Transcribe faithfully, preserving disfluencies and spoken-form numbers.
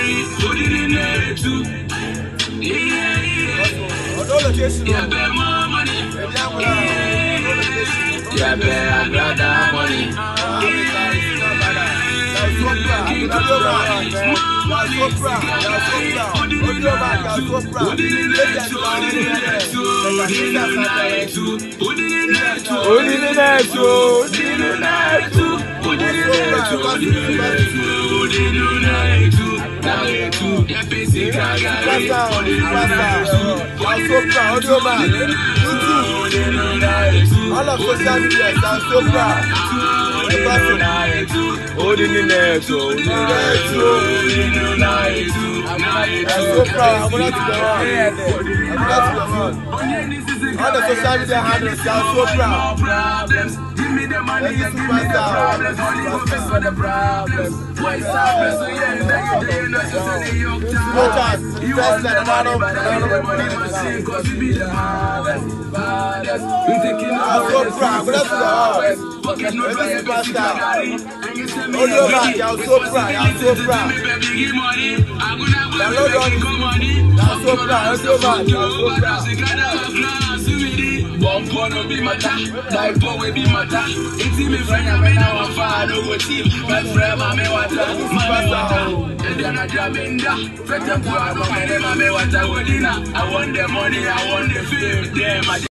money, put it in there too. Yeah, yeah. Yeah, bear more money. Yeah, bear brother money. All of social media, I'm so proud. Holding in there, so holding in there, I'm so proud. I'm going to the one. I'm going to the one. All the social media handles, I'm so proud. Give me the money, give me the problems. Only focus for the problems. What's up? So yeah, you know, so say you can't. You want the money, but I don't want the money. Cause you be the hardest, hardest. We taking out the proud. That's the hardest. Pocket no play, but sikaGari. Oh, you're back. I'm so proud. I'm so proud. I'm so proud. I'm so proud. I'm so proud. One point will be my time, five point will be my time. It's me friend, I mean, I'm a fan of a team. My friend, I'm a water, my water. And then I jump in there. Fetch up, I'm a man, I'm a water. I want the money, I want the fame. Damn,